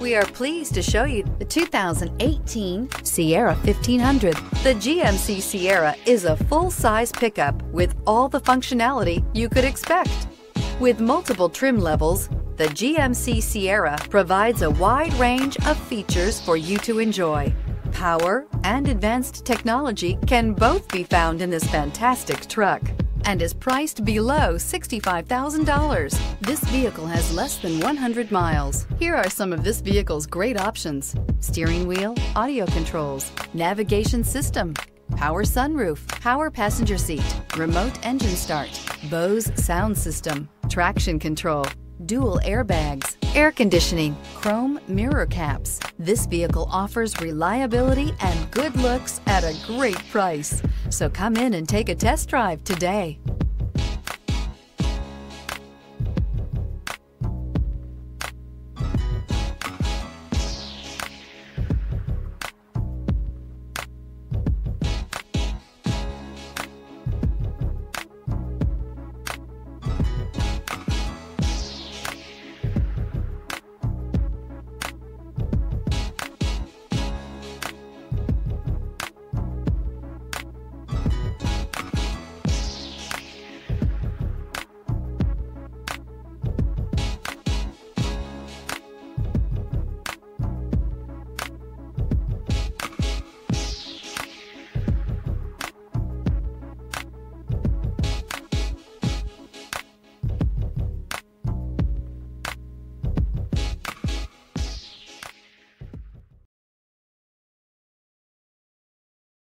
We are pleased to show you the 2018 Sierra 1500. The GMC Sierra is a full-size pickup with all the functionality you could expect. With multiple trim levels, the GMC Sierra provides a wide range of features for you to enjoy. Power and advanced technology can both be found in this fantastic truck and is priced below $65,000. This vehicle has less than 100 miles. Here are some of this vehicle's great options: steering wheel audio controls, navigation system, power sunroof, power passenger seat, remote engine start, Bose sound system, traction control, dual airbags, air conditioning, chrome mirror caps. This vehicle offers reliability and good looks at a great price. So come in and take a test drive today.